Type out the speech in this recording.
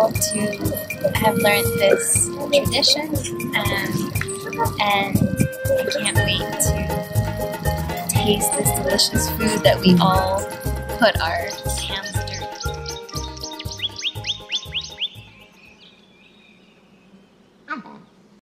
grateful to have learned this tradition, and I can't wait to taste this delicious food that we all put our hands